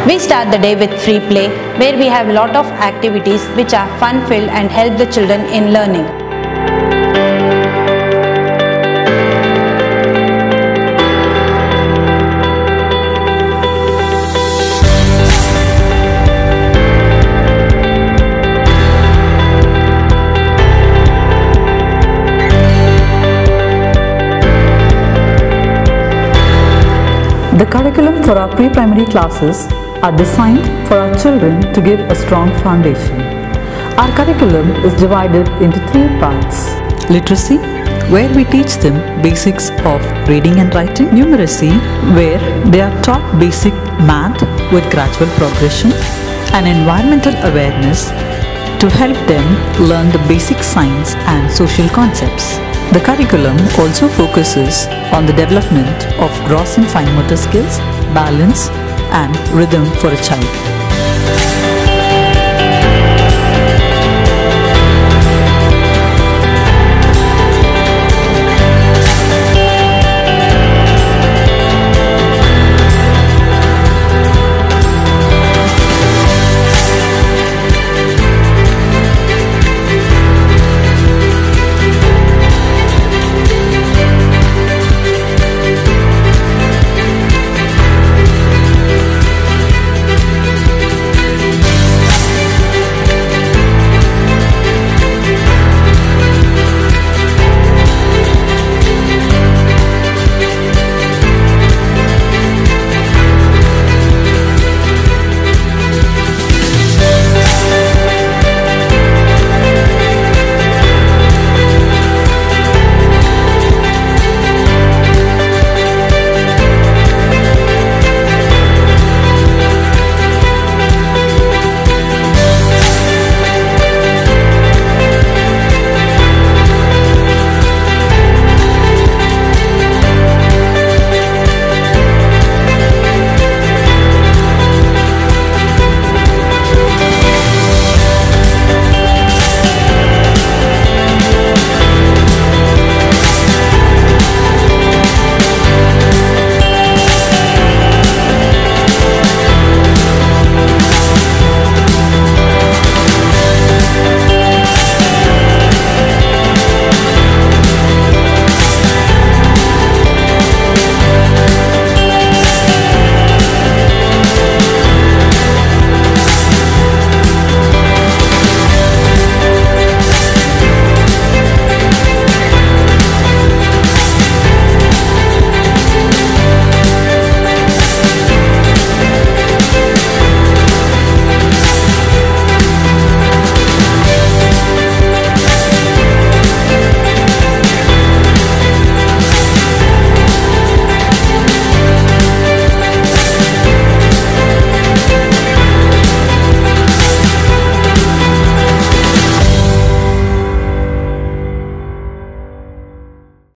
We start the day with free play, where we have a lot of activities which are fun-filled and help the children in learning. The curriculum for our pre-primary classes are designed for our children to give a strong foundation. Our curriculum is divided into 3 parts. Literacy, where we teach them basics of reading and writing. Numeracy, where they are taught basic math with gradual progression. And environmental awareness, to help them learn the basic science and social concepts. The curriculum also focuses on the development of gross and fine motor skills, balance and rhythm for a child.